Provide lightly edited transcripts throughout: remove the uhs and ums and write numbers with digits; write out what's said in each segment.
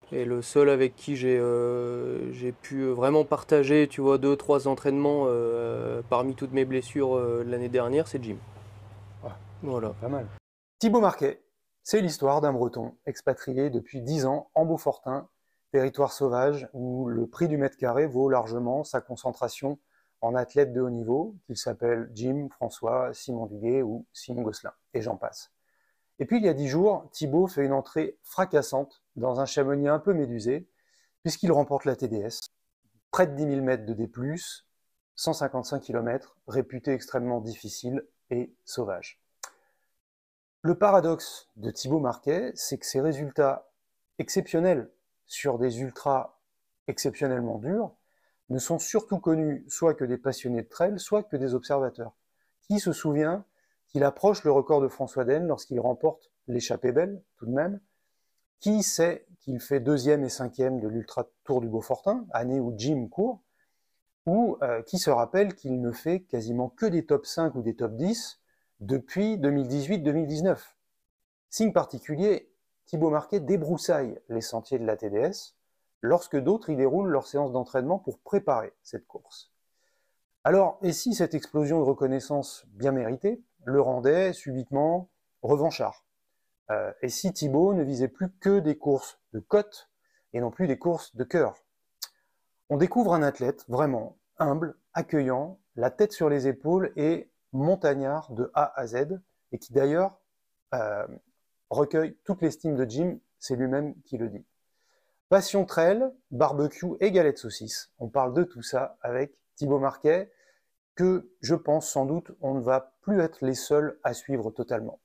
Et le seul avec qui j'ai pu vraiment partager, tu vois, 2, 3 entraînements parmi toutes mes blessures l'année dernière, c'est Jim. Ah, Voilà. pas mal. Thibaut Marquet, c'est l'histoire d'un Breton expatrié depuis 10 ans en Beaufortain, territoire sauvage où le prix du mètre carré vaut largement sa concentration en athlètes de haut niveau, qu'il s'appelle Jim, François, Simon Duguay ou Simon Gosselin, et j'en passe. Et puis il y a 10 jours, Thibaut fait une entrée fracassante dans un Chamonix un peu médusé, puisqu'il remporte la TDS, près de 10 000 mètres de D+, 155 km, réputé extrêmement difficile et sauvage. Le paradoxe de Thibaut Marquet, c'est que ses résultats exceptionnels sur des ultras exceptionnellement durs ne sont surtout connus soit que des passionnés de trail, soit que des observateurs. Qui se souvient qu'il approche le record de François Den lorsqu'il remporte l'échappée belle, tout de même? Qui sait qu'il fait 2e et 5e de l'Ultra Tour du Beaufortain, année où Jim court? Ou qui se rappelle qu'il ne fait quasiment que des top 5 ou des top 10 depuis 2018-2019. Signe particulier, Thibaut Marquet débroussaille les sentiers de la TDS lorsque d'autres y déroulent leur séance d'entraînement pour préparer cette course. Alors, et si cette explosion de reconnaissance bien méritée le rendait subitement revanchard? Et si Thibaut ne visait plus que des courses de côte et non plus des courses de cœur? On découvre un athlète vraiment humble, accueillant, la tête sur les épaules et montagnard de A à Z, et qui d'ailleurs recueille toute l'estime de Jim, c'est lui-même qui le dit. Passion trail, barbecue et galette saucisse. On parle de tout ça avec Thibaut Marquet, que je pense sans doute on ne va plus être les seuls à suivre totalement.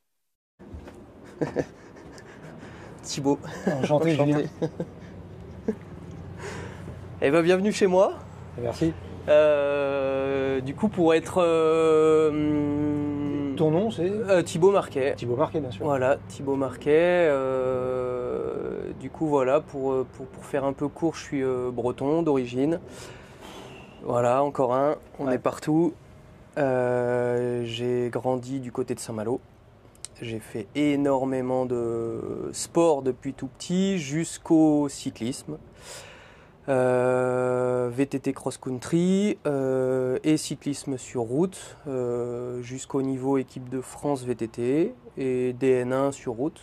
Thibaut. Enchanté, Julien. Eh ben, bienvenue chez moi. Merci. Du coup, pour être Ton nom, c'est Thibaut Marquet. Thibaut Marquet, bien sûr. Voilà, Thibaut Marquet. Du coup, voilà, pour faire un peu court, je suis breton d'origine. Voilà, encore un, on est partout. J'ai grandi du côté de Saint-Malo. J'ai fait énormément de sport depuis tout petit jusqu'au cyclisme. VTT cross-country et cyclisme sur route jusqu'au niveau équipe de France VTT et DN1 sur route.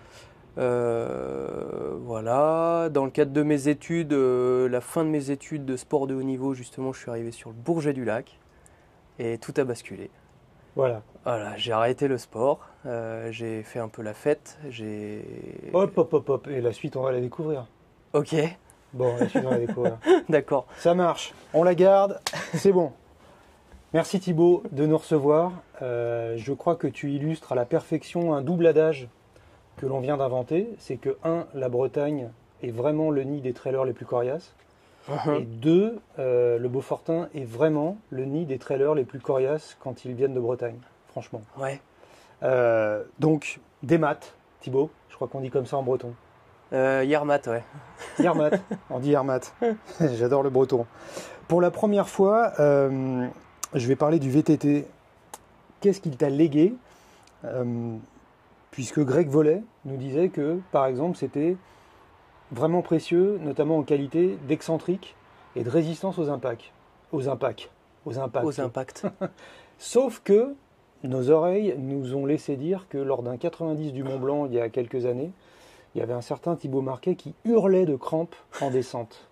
Voilà. Dans le cadre de mes études, la fin de mes études de sport de haut niveau, justement, je suis arrivé sur le Bourget du Lac et tout a basculé. Voilà. Voilà, j'ai arrêté le sport, j'ai fait un peu la fête, Hop, hop, hop, hop. Et la suite, on va la découvrir. Ok, Bon, la suite, on va la découvrir. d'accord. Ça marche. On la garde. C'est bon. Merci Thibaut de nous recevoir. Je crois que tu illustres à la perfection un double adage que l'on vient d'inventer. C'est que 1, la Bretagne est vraiment le nid des trailers les plus coriaces. Et 2, le Beaufortain est vraiment le nid des trailers les plus coriaces quand ils viennent de Bretagne, franchement. Ouais. Donc, des maths, Thibaut, je crois qu'on dit comme ça en breton. Yermat, ouais. Yermat, on dit Yermat. J'adore le breton. Pour la première fois, je vais parler du VTT. Qu'est-ce qu'il t'a légué? Puisque Greg Vollet nous disait que, par exemple, c'était vraiment précieux, notamment en qualité d'excentrique et de résistance aux impacts. Aux impacts. Aux impacts. Sauf que nos oreilles nous ont laissé dire que lors d'un 90 du Mont Blanc, il y a quelques années, il y avait un certain Thibaut Marquet qui hurlait de crampes en descente.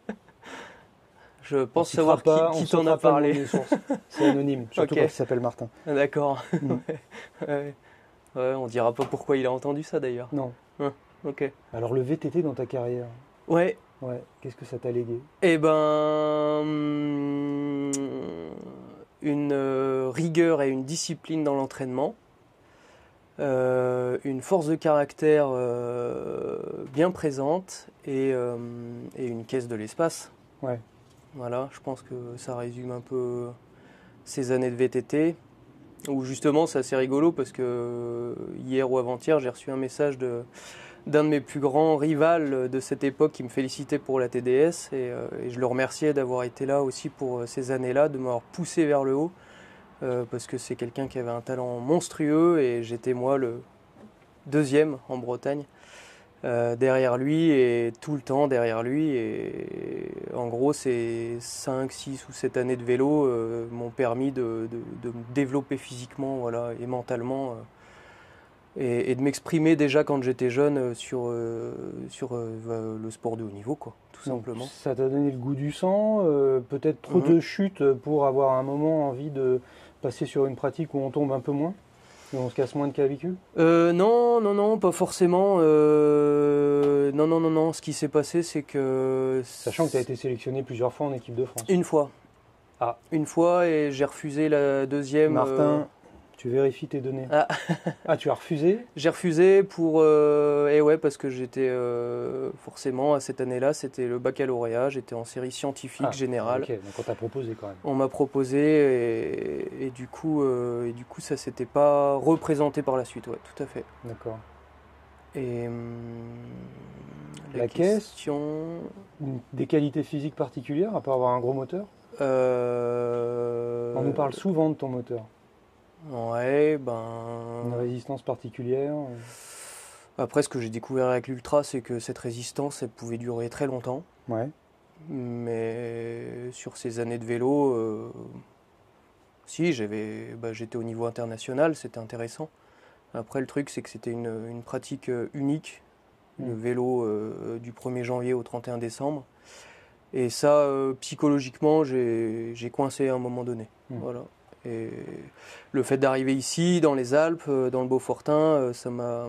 Je pense savoir qui t'en a parlé. C'est anonyme, surtout Ok. quand il s'appelle Martin. D'accord. Ouais. Ouais, on dira pas pourquoi il a entendu ça d'ailleurs. Non. Ok. Alors le VTT dans ta carrière, Ouais. ouais, qu'est-ce que ça t'a légué? Eh ben, une rigueur et une discipline dans l'entraînement, une force de caractère bien présente et une caisse de l'espace. Ouais. Voilà, je pense que ça résume un peu ces années de VTT. Où justement c'est assez rigolo parce que hier ou avant-hier j'ai reçu un message d'un de mes plus grands rivals de cette époque qui me félicitait pour la TDS et je le remerciais d'avoir été là aussi pour ces années-là, de m'avoir poussé vers le haut parce que c'est quelqu'un qui avait un talent monstrueux et j'étais moi le deuxième en Bretagne. derrière lui et tout le temps derrière lui. Et en gros, ces 5, 6 ou 7 années de vélo m'ont permis de me développer physiquement, voilà, et mentalement. Et de m'exprimer déjà quand j'étais jeune sur le sport de haut niveau, quoi, tout Donc, simplement. ça t'a donné le goût du sang, peut-être trop Mhm. de chutes pour avoir un moment envie de passer sur une pratique où on tombe un peu moins et on se casse moins de clavicule? Non, non, non, pas forcément. Non, non, non, non. Ce qui s'est passé, c'est que Sachant que tu as été sélectionné plusieurs fois en équipe de France. une fois, Ah, une fois, et j'ai refusé la deuxième. Martin, tu vérifies tes données. Ah, Ah, tu as refusé? j'ai refusé pour, et ouais, parce que j'étais forcément à cette année-là, c'était le baccalauréat. J'étais en série scientifique Ah, générale. ok, donc on t'a proposé quand même. On m'a proposé et du coup, ça s'était pas représenté par la suite. Ouais, tout à fait. D'accord. Et la La caisse, question. des qualités physiques particulières, à part avoir un gros moteur? On nous parle souvent de ton moteur. Ouais, Une ben. résistance particulière? Après, ce que j'ai découvert avec l'Ultra, c'est que cette résistance, elle pouvait durer très longtemps. Ouais. Mais sur ces années de vélo, si, j'étais au niveau international, c'était intéressant. Après, le truc, c'est que c'était une pratique unique, le Hmm. vélo du 1er janvier au 31 décembre. Et ça, psychologiquement, j'ai coincé à un moment donné. Hmm. Voilà. Et le fait d'arriver ici, dans les Alpes, dans le Beaufortin, ça m'a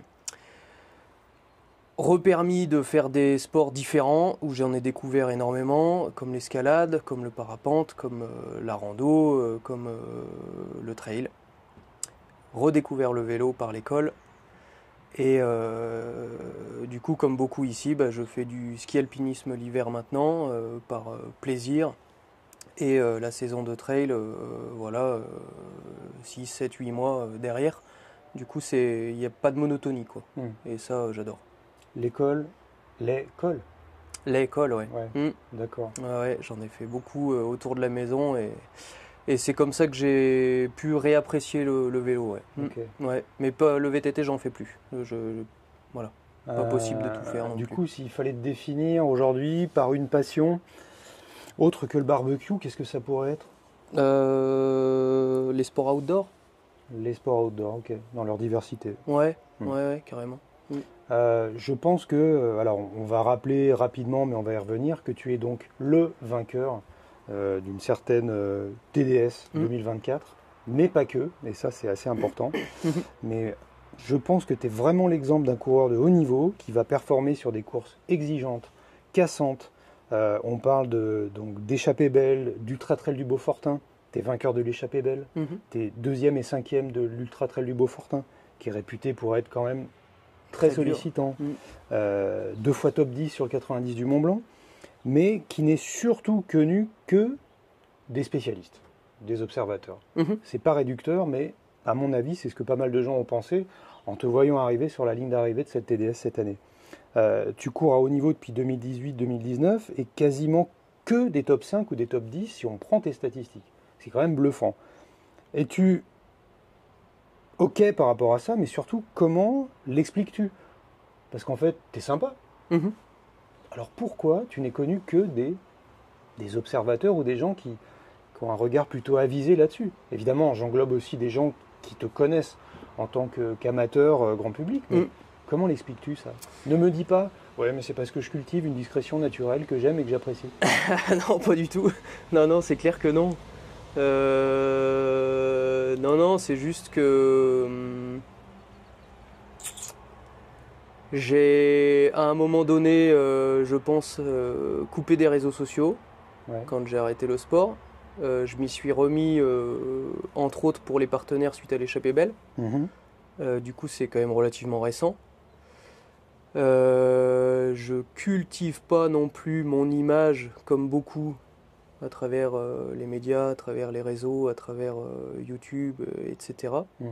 repermis de faire des sports différents où j'en ai découvert énormément, comme l'escalade, comme le parapente, comme la rando, comme le trail. Redécouvert le vélo par l'école. Et du coup, comme beaucoup ici, bah, je fais du ski alpinisme l'hiver maintenant, par plaisir. Et la saison de trail, voilà, 6, 7, 8 mois derrière. Du coup, il n'y a pas de monotonie, quoi. Hmm. Et ça, j'adore. L'école, l'école, L'école, ouais. ouais, Mm. d'accord. Ouais, ouais, j'en ai fait beaucoup autour de la maison. Et c'est comme ça que j'ai pu réapprécier le vélo, ouais. Ok. Ouais. Mais pas, le VTT, j'en fais plus. Voilà. Pas possible de tout faire non Du plus. coup, s'il fallait te définir aujourd'hui par une passion autre que le barbecue, qu'est-ce que ça pourrait être? Les sports outdoor? Les sports outdoor, ok, dans leur diversité. Ouais, Hmm. ouais, ouais, carrément. Mm. Je pense que, alors on va rappeler rapidement, mais on va y revenir, que tu es donc le vainqueur d'une certaine TDS Mm. 2024, mais pas que, et ça c'est assez important. Mais je pense que tu es vraiment l'exemple d'un coureur de haut niveau qui va performer sur des courses exigeantes, cassantes. On parle donc d'échappée belle, d'Ultra Trail du Beaufortin. Tu es vainqueur de l'échappée belle. Mhm. Tu es deuxième et cinquième de l'Ultra Trail du Beaufortin, qui est réputé pour être quand même très Très dur. sollicitant. Mm. 2 fois top 10 sur le 90 du Mont Blanc, mais qui n'est surtout connu que des spécialistes, des observateurs. Mhm. C'est pas réducteur, mais à mon avis, c'est ce que pas mal de gens ont pensé en te voyant arriver sur la ligne d'arrivée de cette TDS cette année. Tu cours à haut niveau depuis 2018-2019 et quasiment que des top 5 ou des top 10 si on prend tes statistiques. C'est quand même bluffant. Es-tu OK par rapport à ça, mais surtout, comment l'expliques-tu? Parce qu'en fait, t'es sympa. Mhm. Alors pourquoi tu n'es connu que des observateurs ou des gens qui ont un regard plutôt avisé là-dessus? Évidemment, j'englobe aussi des gens qui te connaissent en tant qu'amateur grand public, mais Mm. comment l'expliques-tu ça? Ne me dis pas, ouais, mais c'est parce que je cultive une discrétion naturelle que j'aime et que j'apprécie. Non, pas du tout. Non, non, c'est clair que non. Non, non, c'est juste que j'ai, à un moment donné, je pense, coupé des réseaux sociaux Ouais. quand j'ai arrêté le sport. Je m'y suis remis, entre autres, pour les partenaires suite à l'échappée belle. Mhm. Du coup, c'est quand même relativement récent. Je cultive pas non plus mon image comme beaucoup à travers les médias, à travers les réseaux, à travers YouTube, etc. Mm.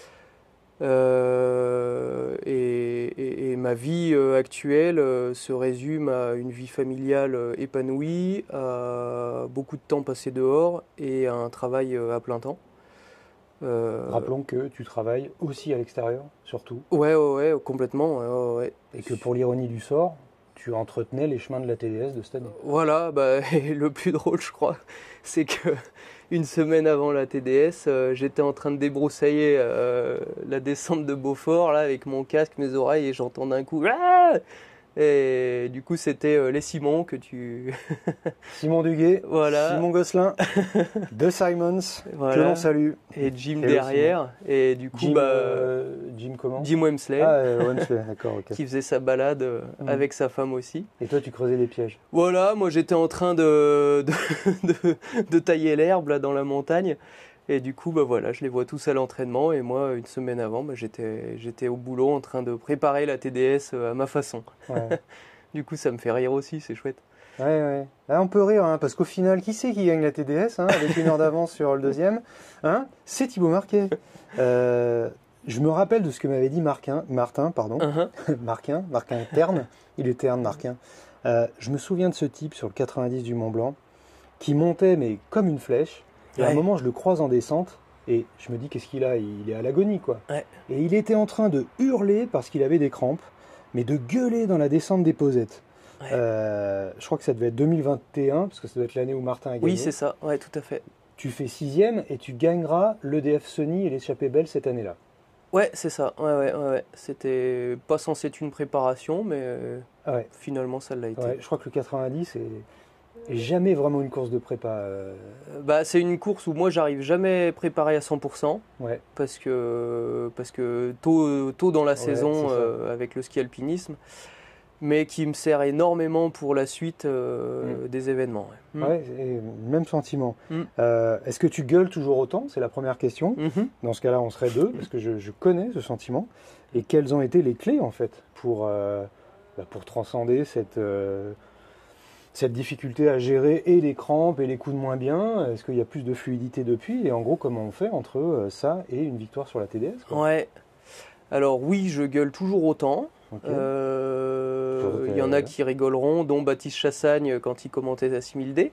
Et ma vie actuelle se résume à une vie familiale épanouie, à beaucoup de temps passé dehors et à un travail à plein temps. Rappelons que tu travailles aussi à l'extérieur, surtout. Ouais, complètement. Ouais. Et que pour l'ironie du sort, tu entretenais les chemins de la TDS de cette année. Voilà, et le plus drôle, je crois, c'est que une semaine avant la TDS, j'étais en train de débroussailler la descente de Beaufort là, avec mon casque, mes oreilles, et j'entends d'un coup. Ah, et du coup, c'était les Simons que tu. Simon Duguay, Voilà. Simon Gosselin, de Simons, Voilà. que l'on salue. Et Jim Hello, derrière. Et du coup, Jim comment? Jim Wemsley, Wemsley, d'accord, ok. qui faisait sa balade avec sa femme aussi. Et toi, tu creusais les pièges. Voilà, moi j'étais en train de tailler l'herbe là dans la montagne. Et du coup, voilà, je les vois tous à l'entraînement. Et moi, une semaine avant, j'étais au boulot en train de préparer la TDS à ma façon. Ouais. Du coup, ça me fait rire aussi, c'est chouette. Ouais. Là, on peut rire, hein, parce qu'au final, qui c'est qui gagne la TDS, avec 1 heure d'avance sur le deuxième, c'est Thibaut Marquet. Je me rappelle de ce que m'avait dit Martin, pardon. Marquin Terne. Il est Terne, Marquin. Je me souviens de ce type sur le 90 du Mont Blanc, qui montait, mais comme une flèche. Et à un moment, je le croise en descente, et je me dis, qu'est-ce qu'il a? Il est à l'agonie, quoi. Ouais. Et il était en train de hurler parce qu'il avait des crampes, mais de gueuler dans la descente des Posettes. Ouais. Je crois que ça devait être 2021, parce que ça doit être l'année où Martin a gagné. Oui, c'est ça, ouais, tout à fait. Tu fais 6e et tu gagneras l'EDF Sony et l'échappée belle cette année-là. Ouais, c'est ça, ouais. C'était pas censé être une préparation, mais finalement, ça l'a été. Ouais, je crois que le 90 est jamais vraiment une course de prépa. C'est une course où moi, j'arrive jamais préparé à 100%. Ouais. Parce que tôt dans la saison, avec le ski alpinisme, mais qui me sert énormément pour la suite des événements. Ouais, et même sentiment. Est-ce que tu gueules toujours autant? C'est la première question. Dans ce cas-là, on serait deux, parce que je connais ce sentiment. Et quelles ont été les clés, en fait, pour transcender cette difficulté à gérer et les crampes et les coups de moins bien? Est-ce qu'il y a plus de fluidité depuis? Et en gros, comment on fait entre ça et une victoire sur la TDS, quoi? Ouais. Alors oui, je gueule toujours autant. Okay. Il y en a qui rigoleront, dont Baptiste Chassagne quand il commentait à 6000D.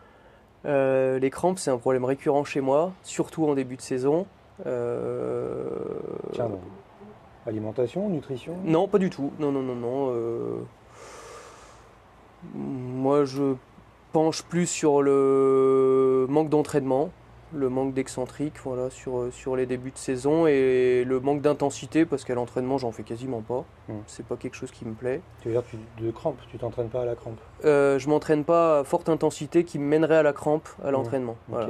Les crampes, c'est un problème récurrent chez moi, surtout en début de saison. Tiens, alimentation, nutrition? Non, pas du tout. Non. Moi, je penche plus sur le manque d'entraînement, le manque d'excentrique, voilà, sur les débuts de saison, et le manque d'intensité, parce qu'à l'entraînement, j'en fais quasiment pas. C'est pas quelque chose qui me plaît. Tu veux dire de crampe? Tu t'entraînes pas à la crampe? Je m'entraîne pas à forte intensité qui me mènerait à la crampe à l'entraînement. Voilà.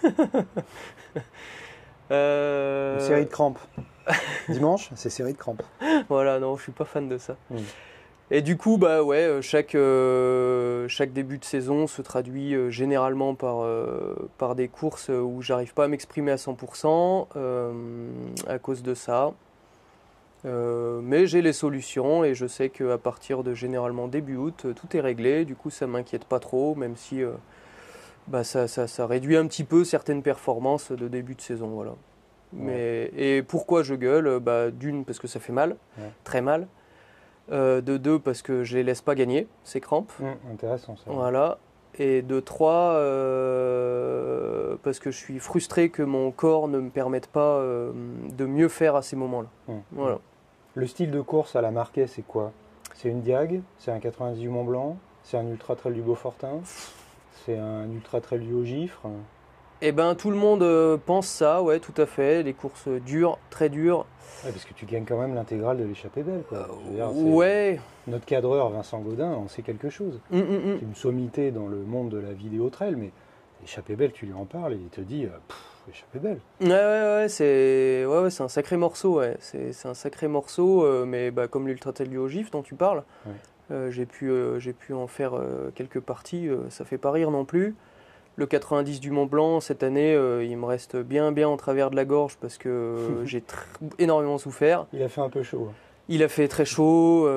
Une série de crampes. Dimanche, c'est série de crampes. Voilà, non, je suis pas fan de ça. Et du coup, chaque début de saison se traduit généralement par des courses où j'arrive pas à m'exprimer à 100% à cause de ça. Mais j'ai les solutions et je sais qu'à partir de généralement début août, tout est réglé. Du coup, ça m'inquiète pas trop, même si ça réduit un petit peu certaines performances de début de saison. Voilà. Et pourquoi je gueule? D'une, parce que ça fait mal, très mal. De 2, parce que je les laisse pas gagner, ces crampes. Intéressant ça. Voilà. Et de 3, parce que je suis frustré que mon corps ne me permette pas de mieux faire à ces moments-là. Voilà. Le style de course à la Marquet, c'est quoi? C'est une diag? C'est un 90 du Mont Blanc? C'est un ultra trail du Beaufortin? C'est un ultra trail du Haut-Gifre? Eh ben, tout le monde pense ça, ouais, tout à fait. Les courses dures, très dures. Ouais, parce que tu gagnes quand même l'intégrale de l'échappée belle, quoi. Ouais. Notre cadreur Vincent Gaudin en sait quelque chose. C'est une sommité dans le monde de la vidéo trail, mais l'échappée belle, tu lui en parles et il te dit l'échappée belle. Ouais, c'est un sacré morceau, ouais. C'est un sacré morceau, mais comme l'Ultra Trail du Haut-Gifre dont tu parles, j'ai pu en faire quelques parties, ça fait pas rire non plus. Le 90 du Mont Blanc, cette année, il me reste bien en travers de la gorge parce que j'ai énormément souffert. Il a fait un peu chaud. Il a fait très chaud.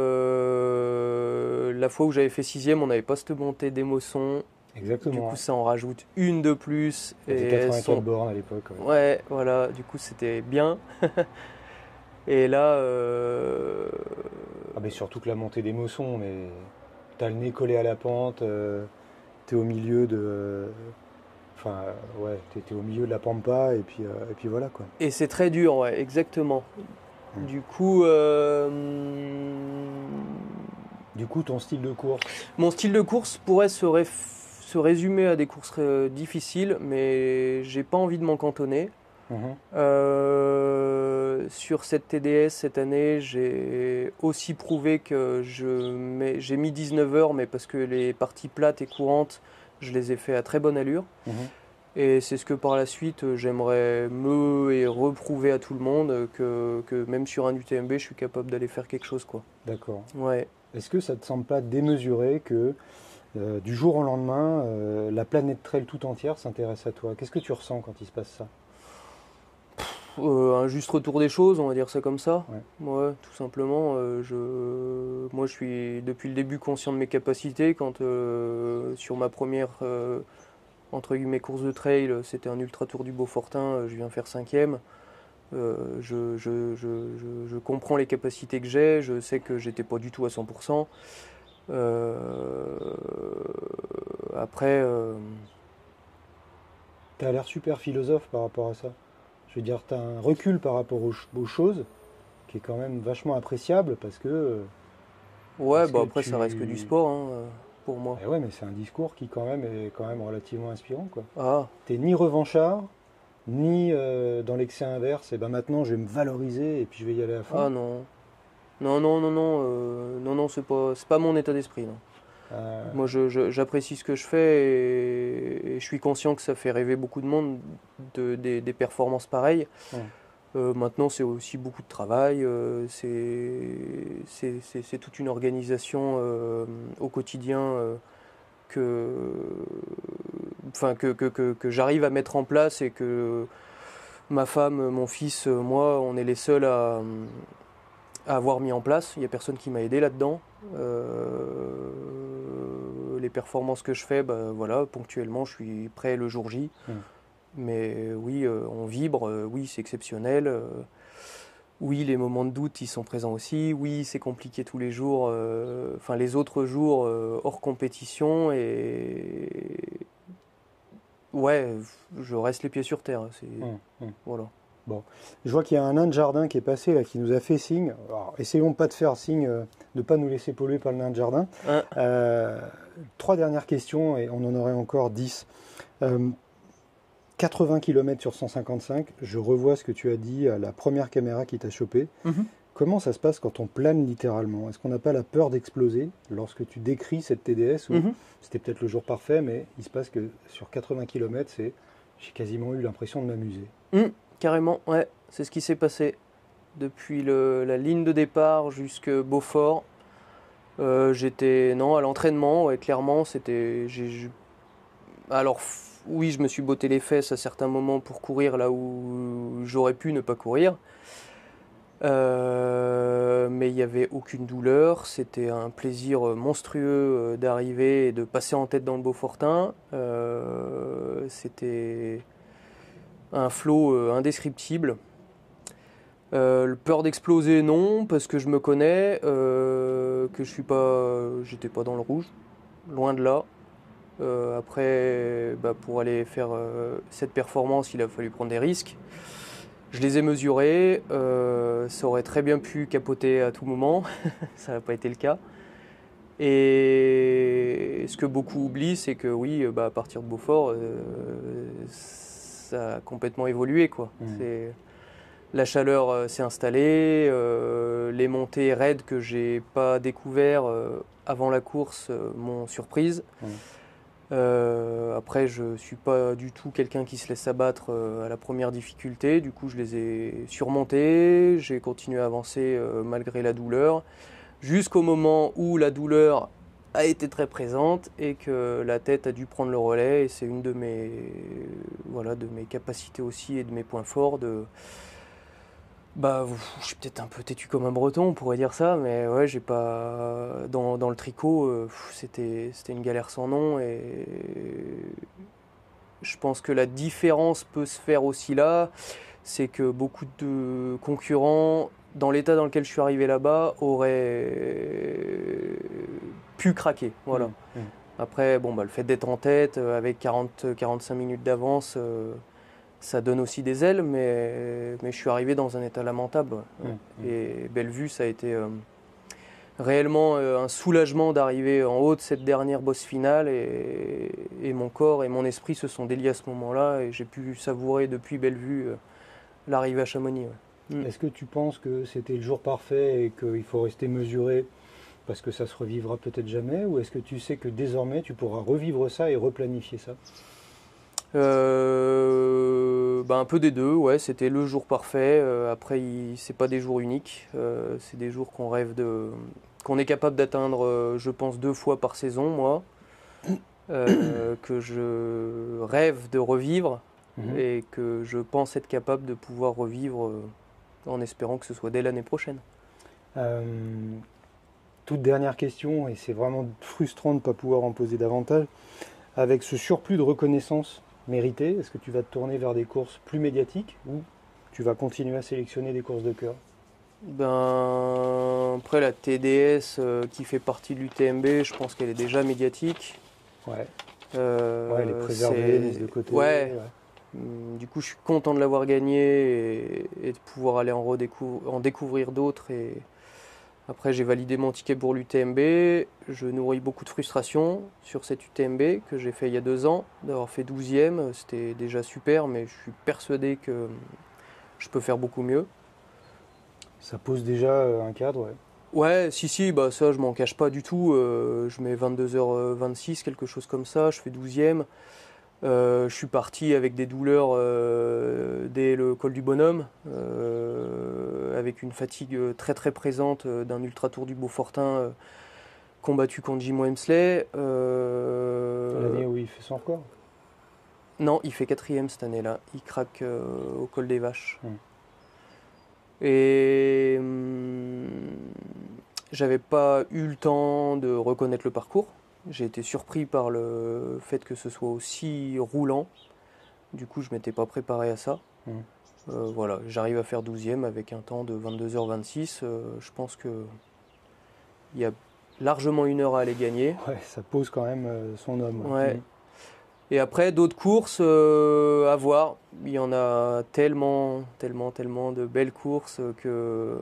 La fois où j'avais fait 6e, on n'avait pas cette montée d'émotion. Exactement. Du coup, ça en rajoute une de plus. C'était 83 bornes à l'époque. Ouais, voilà. Du coup, c'était bien. Et là... mais surtout que la montée d'émotion, mais t'as le nez collé à la pente... T'es au milieu Enfin, ouais, tu étais au milieu de la pampa et puis voilà quoi. Et c'est très dur, ouais, exactement. Du coup, Du coup, ton style de course? mon style de course pourrait se résumer à des courses difficiles, mais j'ai pas envie de m'en cantonner. Mhm. Sur cette TDS cette année, j'ai aussi prouvé que j'ai mis 19 heures, mais parce que les parties plates et courantes, je les ai fait à très bonne allure. Mhm. Et c'est ce que par la suite, j'aimerais et reprouver à tout le monde que même sur un UTMB, je suis capable d'aller faire quelque chose, quoi. D'accord. Ouais. Est-ce que ça te semble pas démesuré que du jour au lendemain, la planète trail tout entière s'intéresse à toi? Qu'est-ce que tu ressens quand il se passe ça? Un juste retour des choses, on va dire ça comme ça. Ouais. Ouais, tout simplement. Moi, je suis depuis le début conscient de mes capacités. Quand sur ma première entre guillemets course de trail, c'était un ultra tour du Beaufortin, je viens faire 5e. Je comprends les capacités que j'ai. Je sais que j'étais pas du tout à 100%. Après. Tu as l'air super philosophe par rapport à ça. Je veux dire, tu as un recul par rapport aux choses qui est quand même vachement appréciable Ouais, parce bah que après ça reste que du sport, hein, pour moi. Eh ouais, mais c'est un discours qui quand même est quand même relativement inspirant, quoi. Ah, T'es ni revanchard, ni dans l'excès inverse, et ben maintenant je vais me valoriser et puis je vais y aller à fond. ah non. Non, non, non, non, non, non, c'est pas mon état d'esprit, non. Euh, Moi, j'apprécie ce que je fais et je suis conscient que ça fait rêver beaucoup de monde des performances pareilles. ouais. Maintenant, c'est aussi beaucoup de travail, c'est toute une organisation au quotidien que, enfin, que j'arrive à mettre en place et que ma femme, mon fils, moi, on est les seuls à avoir mis en place. Il n'y a personne qui m'a aidé là-dedans. Les performances que je fais, bah, voilà, ponctuellement, je suis prêt le jour J. Mm. Mais oui, on vibre, oui, c'est exceptionnel. Oui, les moments de doute, ils sont présents aussi. Oui, c'est compliqué tous les jours, enfin les autres jours hors compétition. Et ouais, je reste les pieds sur terre. Voilà. Bon, je vois qu'il y a un nain de jardin qui est passé là, qui nous a fait signe. Alors, essayons de pas te faire signe, de ne pas nous laisser polluer par le nain de jardin. Hein. 3 dernières questions et on en aurait encore 10. 80 km sur 155, je revois ce que tu as dit à la première caméra qui t'a chopé. Mhm. Comment ça se passe quand on plane littéralement? Est-ce qu'on n'a pas la peur d'exploser lorsque tu décris cette TDS? Ou c'était peut-être le jour parfait, mais il se passe que sur 80 km, j'ai quasiment eu l'impression de m'amuser. Carrément, ouais, c'est ce qui s'est passé. Depuis la ligne de départ jusque Beaufort, j'étais à l'entraînement, ouais, clairement, alors oui, je me suis botté les fesses à certains moments pour courir là où j'aurais pu ne pas courir. Mais il n'y avait aucune douleur, c'était un plaisir monstrueux d'arriver et de passer en tête dans le Beaufortin. C'était un flow indescriptible. Peur d'exploser, non, parce que je me connais, que j'étais pas dans le rouge, loin de là. Après, bah, pour aller faire cette performance, il a fallu prendre des risques. Je les ai mesurés, ça aurait très bien pu capoter à tout moment, ça n'a pas été le cas. Et ce que beaucoup oublient, c'est que oui, bah, à partir de Beaufort, ça a complètement évolué, quoi. La chaleur s'est installée, les montées raides que j'ai pas découvert avant la course m'ont surprise. Après, je suis pas du tout quelqu'un qui se laisse abattre à la première difficulté. Du coup, je les ai surmontés. J'ai continué à avancer malgré la douleur, jusqu'au moment où la douleur a été très présente et que la tête a dû prendre le relais. Et c'est une de mes capacités aussi et de mes points forts Bah, je suis peut-être un peu têtu comme un breton, on pourrait dire ça, mais ouais, j'ai pas. Dans le tricot, c'était une galère sans nom et je pense que la différence peut se faire aussi là, c'est que beaucoup de concurrents, dans l'état dans lequel je suis arrivé là-bas, auraient pu craquer. Voilà. Après, bon, le fait d'être en tête, avec 40-45 minutes d'avance, ça donne aussi des ailes, mais je suis arrivé dans un état lamentable. Et Bellevue, ça a été réellement un soulagement d'arriver en haut de cette dernière bosse finale, et mon corps et mon esprit se sont déliés à ce moment-là, et j'ai pu savourer depuis Bellevue l'arrivée à Chamonix. Est-ce que tu penses que c'était le jour parfait et qu'il faut rester mesuré parce que ça se revivra peut-être jamais, ou est-ce que tu sais que désormais tu pourras revivre ça et replanifier ça? Un peu des deux, ouais, c'était le jour parfait. Après, c'est pas des jours uniques, c'est des jours qu'on est capable d'atteindre, je pense, 2 fois par saison, moi, que je rêve de revivre et que je pense être capable de pouvoir revivre en espérant que ce soit dès l'année prochaine. Toute dernière question, et c'est vraiment frustrant de ne pas pouvoir en poser davantage. Avec ce surplus de reconnaissance méritée, est-ce que tu vas te tourner vers des courses plus médiatiques ou tu vas continuer à sélectionner des courses de cœur? Après la TDS qui fait partie de l'UTMB, je pense qu'elle est déjà médiatique. Ouais. Elle est préservée, mise de côté. Ouais. Du coup, je suis content de l'avoir gagnée et de pouvoir aller en découvrir d'autres. Et après, j'ai validé mon ticket pour l'UTMB. Je nourris beaucoup de frustration sur cette UTMB que j'ai fait il y a 2 ans, d'avoir fait 12e. C'était déjà super, mais je suis persuadé que je peux faire beaucoup mieux. Ça pose déjà un cadre, ouais. Ouais, si, ça, je m'en cache pas du tout. Je mets 22h26, quelque chose comme ça. Je fais 12e. Je suis parti avec des douleurs dès le col du Bonhomme, avec une fatigue très très présente d'un ultra tour du Beaufortin combattu contre Jim Wemsley. L'année où il fait son record? Non, il fait 4e cette année-là. Il craque au col des Vaches. Et j'avais pas eu le temps de reconnaître le parcours. J'ai été surpris par le fait que ce soit aussi roulant. Du coup, je ne m'étais pas préparé à ça. Voilà, j'arrive à faire 12e avec un temps de 22h26. Je pense qu'il y a largement 1 heure à aller gagner. Ouais, ça pose quand même son homme. Ouais. Et après, d'autres courses à voir. Il y en a tellement de belles courses que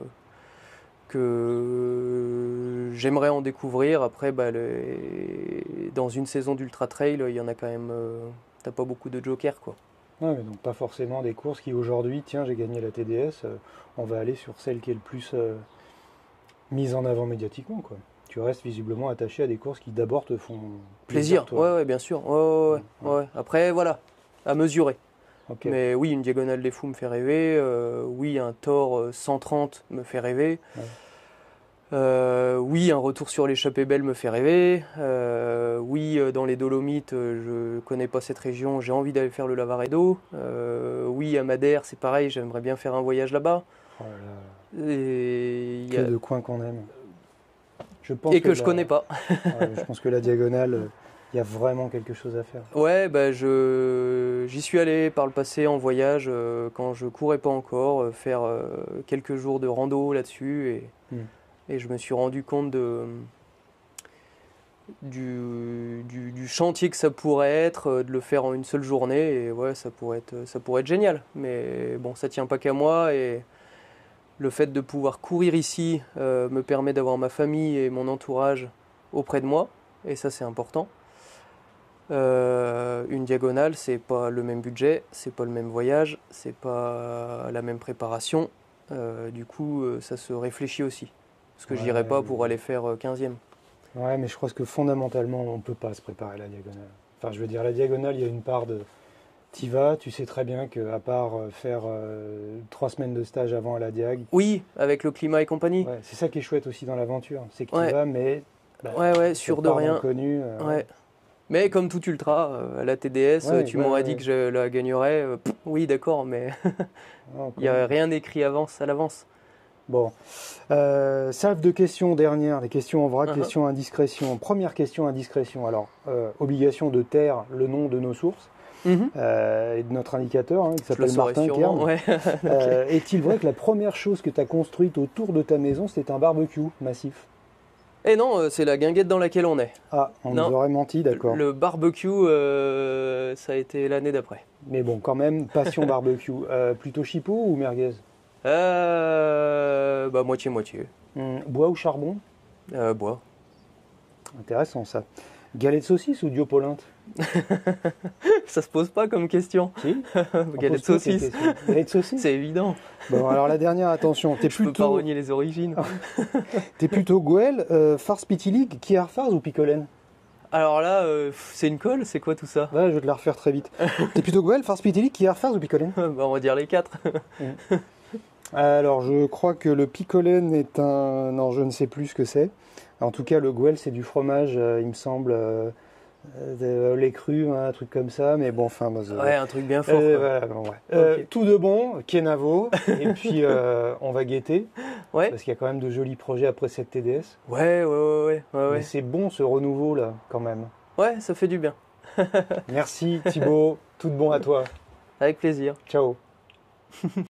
j'aimerais en découvrir. Après, dans une saison d'ultra trail, il y en a quand même. T'as pas beaucoup de jokers, quoi. Ouais, mais donc pas forcément des courses qui aujourd'hui, tiens, j'ai gagné la TDS, on va aller sur celle qui est le plus mise en avant médiatiquement, quoi. Tu restes visiblement attaché à des courses qui d'abord te font plaisir, toi. Ouais, bien sûr. Ouais. Après, voilà, à mesurer. Okay. Mais oui, une diagonale des Fous me fait rêver. Oui, un Thor 130 me fait rêver. Oui, un retour sur l'échappée belle me fait rêver. Oui, dans les Dolomites, je connais pas cette région, j'ai envie d'aller faire le Lavaredo. Oui, à Madère, c'est pareil, j'aimerais bien faire un voyage là-bas. Oh là là. Et que de coins qu'on aime. Je connais pas. Je pense que la diagonale, il y a vraiment quelque chose à faire. Ouais, j'y suis allé par le passé en voyage quand je courais pas encore, faire quelques jours de rando là-dessus et je me suis rendu compte du chantier que ça pourrait être, de le faire en une seule journée, et ouais, ça pourrait être génial. Mais bon, ça tient pas qu'à moi, et le fait de pouvoir courir ici me permet d'avoir ma famille et mon entourage auprès de moi, et ça c'est important. Une diagonale, c'est pas le même budget, c'est pas le même voyage, c'est pas la même préparation. Du coup, ça se réfléchit aussi. Parce que j'irai pas pour aller faire 15e. Ouais, mais je crois que fondamentalement, on peut pas se préparer à la diagonale. Enfin, je veux dire, la diagonale, il y a une part de... T'y vas, tu sais très bien qu'à part faire 3 semaines de stage avant à la diag... Oui, avec le climat et compagnie. Ouais, c'est ça qui est chouette aussi dans l'aventure. C'est que tu vas, mais... sûr de rien. Inconnu, Mais comme tout ultra, à la TDS, tu m'aurais dit que je la gagnerais. Oui, d'accord, mais il n'y a rien écrit à l'avance. Bon. Salve de questions dernières, les questions en vrac, questions indiscrétion. Première question indiscrétion. Alors, obligation de taire le nom de nos sources et de notre indicateur, qui s'appelle Martin Kern. Ouais. Est-il vrai que la première chose que tu as construite autour de ta maison, c'était un barbecue massif? Et non, c'est la guinguette dans laquelle on est. Ah, on Non. nous aurait menti, d'accord. Le barbecue, ça a été l'année d'après. Mais bon, quand même, passion barbecue. Plutôt chipot ou merguez? Bah moitié-moitié. Bois ou charbon? Bois. Intéressant ça. Galette de saucisse ou diopolinte? Ça se pose pas comme question. Si. Galette de saucisse. Galette de saucisse? C'est évident. Bon, alors la dernière, attention. T'es Je peux pas renier les origines. T'es plutôt Gouel, farce pitiligue, kiar farce ou picolène? Alors là, c'est une colle, c'est quoi tout ça? Ouais, je vais te la refaire très vite. T'es plutôt Gouel, farce pitiligue, kiar farce ou picolène? Bah, on va dire les 4. Alors, je crois que le picolène est un... Non, je ne sais plus ce que c'est. En tout cas, le Gouel, c'est du fromage, il me semble, lait cru, un truc comme ça. Mais bon, enfin... Ouais, un truc bien fort. Voilà, bon, ouais. Ok. Tout de bon, Kenavo. Et puis, on va guetter. Ouais. Parce qu'il y a quand même de jolis projets après cette TDS. Ouais. Mais c'est bon, ce renouveau-là, quand même. Ouais, ça fait du bien. Merci, Thibaut. Tout de bon à toi. Avec plaisir. Ciao.